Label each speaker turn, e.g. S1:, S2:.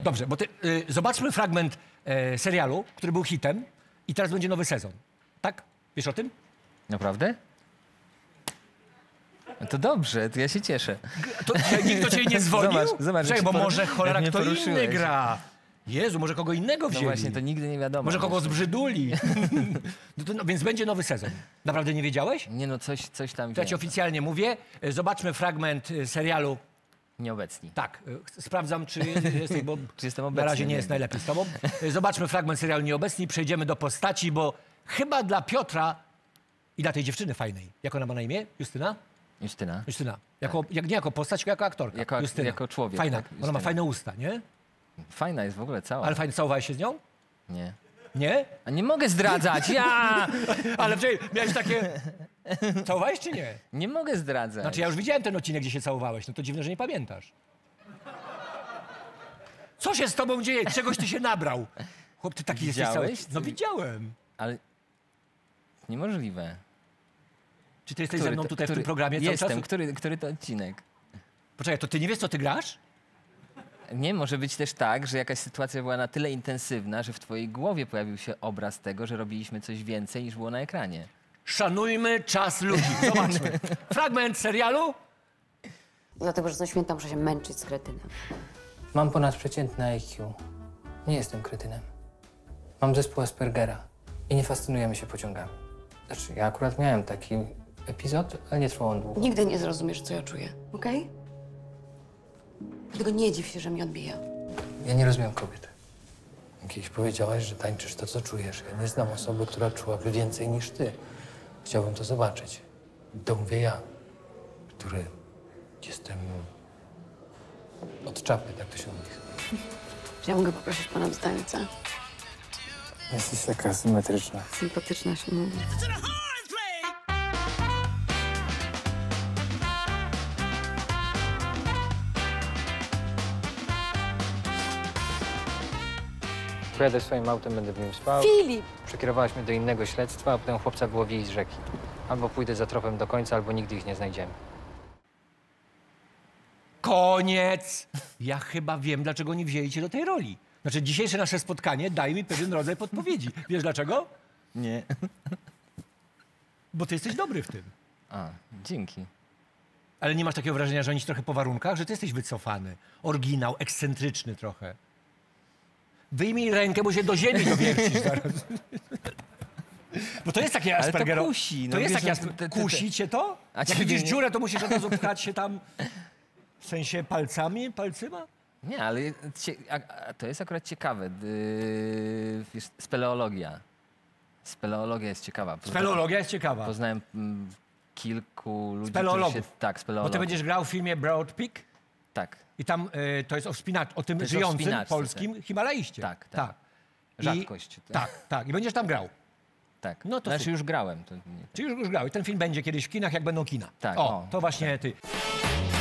S1: Dobrze, bo zobaczmy fragment serialu, który był hitem i teraz będzie nowy sezon. Tak? Wiesz o tym?
S2: Naprawdę? No to dobrze, to ja się cieszę.
S1: Nikt do ciebie nie dzwonił?
S2: Zobacz,
S1: Czekaj, bo może cholera kto inny gra. Jezu, może kogo innego wzięli.
S2: No właśnie, to nigdy nie wiadomo.
S1: Może kogo zbrzyduli. No, więc będzie nowy sezon. Naprawdę nie wiedziałeś?
S2: Nie no, coś tam
S1: To ja ci oficjalnie mówię. Zobaczmy fragment serialu.
S2: Nieobecni.
S1: Tak, sprawdzam, czy jesteś, bo
S2: Czy jestem obecny?
S1: na razie nie jest najlepiej z tobą. Zobaczmy fragment serialu Nieobecni, przejdziemy do postaci, bo chyba dla Piotra i dla tej dziewczyny fajnej. Jak ona ma na imię? Justyna?
S2: Justyna.
S1: Justyna. Nie jako postać, tylko jako aktorka. Justyna.
S2: Jako człowiek.
S1: Fajna.
S2: Tak,
S1: ona ma fajne usta, nie?
S2: Fajna jest w ogóle cała.
S1: Ale fajnie, całowałeś się z nią?
S2: Nie.
S1: Nie?
S2: A nie mogę zdradzać, ja!
S1: Ale miałeś takie... Całowałeś czy nie?
S2: Nie mogę zdradzać.
S1: Znaczy ja już widziałem ten odcinek, gdzie się całowałeś. No to dziwne, że nie pamiętasz. Co się z tobą dzieje? Czegoś ty się nabrał? Chłop, ty taki jesteś cały... No widziałem.
S2: Ale... Niemożliwe.
S1: Czy ty jesteś ze mną tutaj w tym programie cały czas?
S2: Jestem. Który to odcinek?
S1: Poczekaj, to ty nie wiesz, co ty grasz?
S2: Nie, może być też tak, że jakaś sytuacja była na tyle intensywna, że w twojej głowie pojawił się obraz tego, że robiliśmy coś więcej niż było na ekranie.
S1: Szanujmy czas ludzi. Zobaczmy. Fragment serialu.
S3: Dlatego, że co święta muszę się męczyć z kretynem.
S4: Mam ponadprzeciętne IQ. Nie jestem kretynem. Mam zespół Aspergera i nie fascynujemy się pociągami. Znaczy, ja akurat miałem taki epizod, ale nie trwał on długo.
S3: Nigdy nie zrozumiesz, co ja czuję, okej? Dlatego nie dziw się, że mi odbija.
S4: Ja nie rozumiem kobiet. Kiedyś powiedziałaś, że tańczysz to, co czujesz. Ja nie znam osoby, która czułaby więcej niż ty. Chciałbym to zobaczyć. To mówię ja, który jestem od czapy, tak to się mówi.
S3: Czy ja mogę poprosić pana do tańca?
S4: Jesteś taka symetryczna.
S3: Sympatyczna się mówi.
S4: Pojadę swoim autem, będę w nim spał.
S3: Filip!
S4: Przekierowałaś mnie do innego śledztwa, a potem chłopca było wieść z rzeki. Albo pójdę za tropem do końca, albo nigdy ich nie znajdziemy.
S1: Koniec! Ja chyba wiem, dlaczego nie wzięli cię do tej roli. Znaczy, dzisiejsze nasze spotkanie daje mi pewien rodzaj podpowiedzi. Wiesz dlaczego?
S2: Nie.
S1: Bo ty jesteś dobry w tym.
S2: A, dzięki.
S1: Ale nie masz takiego wrażenia, że oni ci trochę po warunkach? Że ty jesteś wycofany, oryginał, ekscentryczny trochę. Wyjmij rękę, bo się do ziemi dowiercisz zaraz. Bo to jest takie Aspergero...
S2: Ale to kusi.
S1: To jest takie... Kusi cię to? Jak widzisz dziurę, to musisz od razu pchać się tam... W sensie palcyma?
S2: Nie, ale to jest akurat ciekawe. Wiesz, speleologia. Speleologia jest ciekawa.
S1: Speleologia jest ciekawa.
S2: Poznałem kilku ludzi,
S1: Speleologów.
S2: Tak, speleologów.
S1: Bo ty będziesz grał w filmie Broad Peak?
S2: Tak.
S1: I tam to jest o tym
S2: jest
S1: żyjącym
S2: o
S1: polskim Himalaiście.
S2: Tak. Rzadkość.
S1: Tak. I będziesz tam grał.
S2: Tak.
S1: No to
S2: znaczy
S1: super.
S2: już grałem. To nie...
S1: Czy już grał. I ten film będzie kiedyś w kinach, jak będą kina.
S2: Tak.
S1: To właśnie ty.